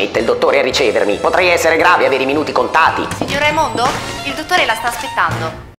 mette il dottore a ricevermi? Potrei essere grave e avere i minuti contati. Signor Raimondo, il dottore la sta aspettando.